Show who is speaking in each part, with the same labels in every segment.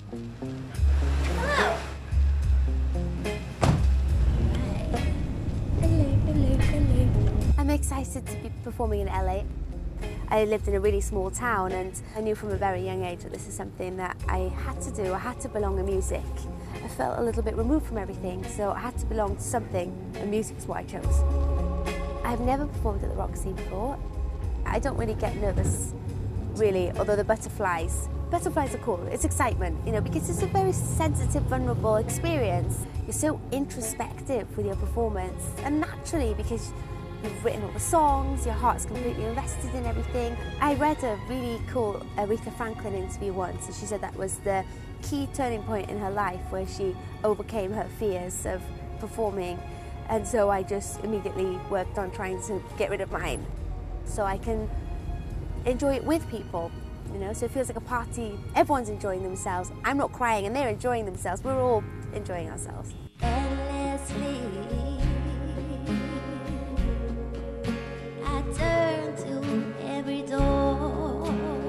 Speaker 1: Hello. Hello. I'm excited to be performing in LA. I lived in a really small town and I knew from a very young age that this is something that I had to do. I had to belong in music. I felt a little bit removed from everything, so I had to belong to something, and music is what I chose. I've never performed at the Roxy before. I don't really get nervous, really, although the butterflies are cool. It's excitement, you know, because it's a very sensitive, vulnerable experience. You're so introspective with your performance, and naturally, because you've written all the songs, your heart's completely invested in everything. I read a really cool Aretha Franklin interview once, and she said that was the key turning point in her life where she overcame her fears of performing. And so I just immediately worked on trying to get rid of mine so I can enjoy it with people, you know, so it feels like a party. Everyone's enjoying themselves. I'm not crying and they're enjoying themselves. We're all enjoying ourselves.
Speaker 2: Endlessly, I turn to every door,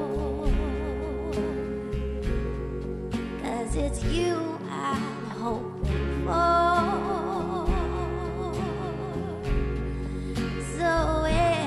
Speaker 2: 'cause it's you I'm hoping for. So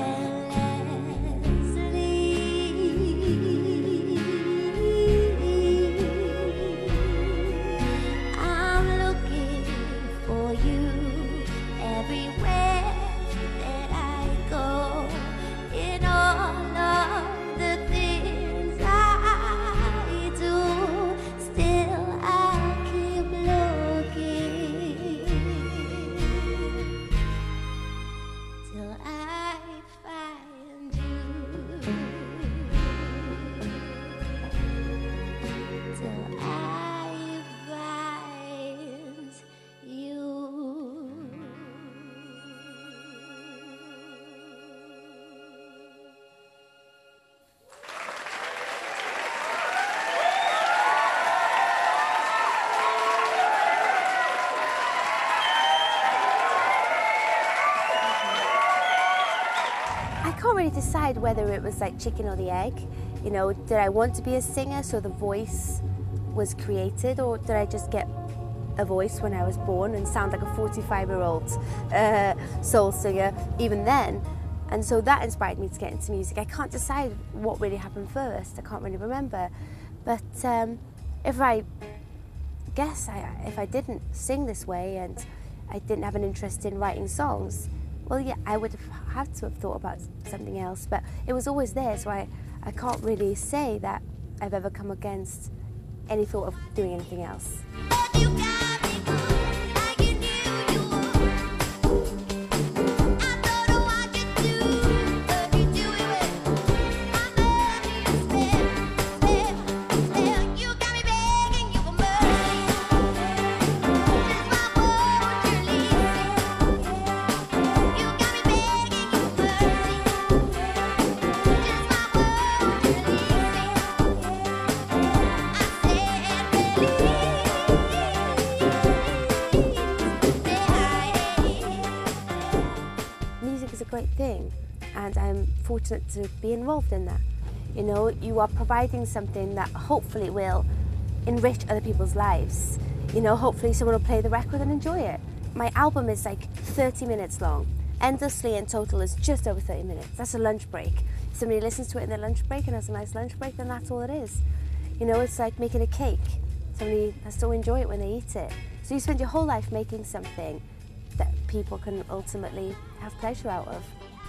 Speaker 1: I can't really decide whether it was like chicken or the egg. You know, did I want to be a singer so the voice was created, or did I just get a voice when I was born and sound like a 45-year-old soul singer even then? And so that inspired me to get into music. I can't decide what really happened first. I can't really remember. But if I didn't sing this way and I didn't have an interest in writing songs, well, yeah, I would have had to have thought about something else, but it was always there, so I can't really say that I've ever come against any thought of doing anything else. Great thing, and I'm fortunate to be involved in that. You know, you are providing something that hopefully will enrich other people's lives. You know, hopefully someone will play the record and enjoy it. My album is like 30 minutes long. Endlessly in total is just over 30 minutes. That's a lunch break. If somebody listens to it in their lunch break and has a nice lunch break, then that's all it is. You know, it's like making a cake. Somebody has to enjoy it when they eat it. So you spend your whole life making something that people can ultimately have pleasure out of.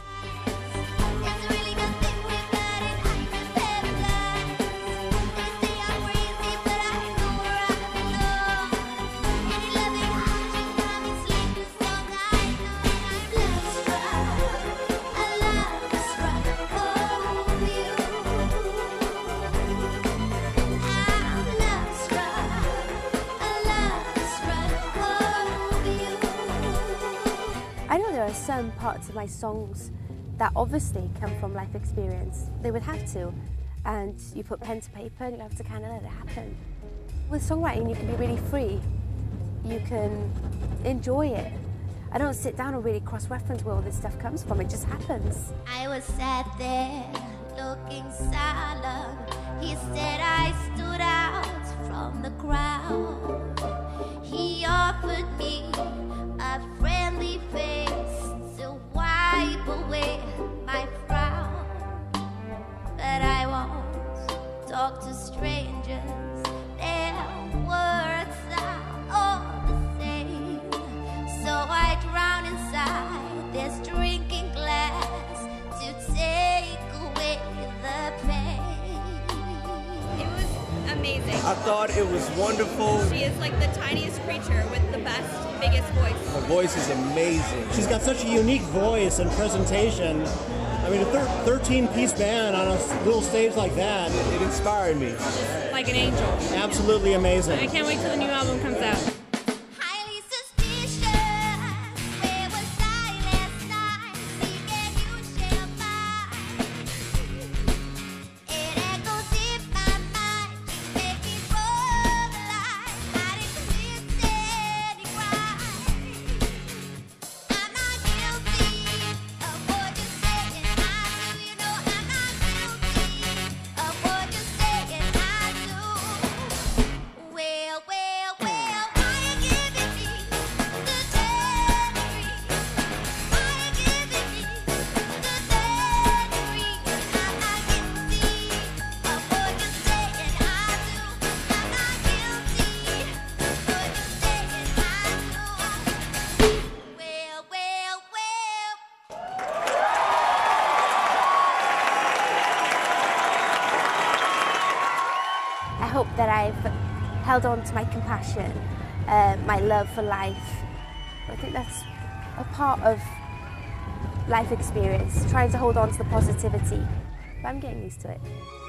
Speaker 1: I know there are some parts of my songs that obviously come from life experience. They would have to, and you put pen to paper and you have to kind of let it happen. With songwriting you can be really free. You can enjoy it. I don't sit down and really cross-reference where all this stuff comes from, it just happens.
Speaker 2: I was sat there looking silent. He said I stood out from the
Speaker 3: amazing.
Speaker 4: I thought it was wonderful.
Speaker 3: She is like the tiniest creature with the best, biggest voice.
Speaker 4: Her voice is amazing.
Speaker 5: She's got such a unique voice and presentation. I mean, a 13-piece band on a little stage like that.
Speaker 4: It inspired me.
Speaker 3: Like an angel.
Speaker 5: Absolutely amazing.
Speaker 3: I can't wait till the new album comes out.
Speaker 2: Highly suspicious. Where was I last night? Seeking you shall find. It echoes in my mind. Making for the light. Hiding commits any crime. I'm not guilty of what you're saying. I do. You know I'm not guilty of what you're saying. I do. Well, well, well, why you giving me the tangerine? Why you giving me the tangerine? I'm not guilty of what you're saying. I do. I'm not guilty of what you're saying. I do. Well, well, well.
Speaker 1: I hope that I've held on to my compassion, my love for life. I think that's a part of life experience, trying to hold on to the positivity. But I'm getting used to it.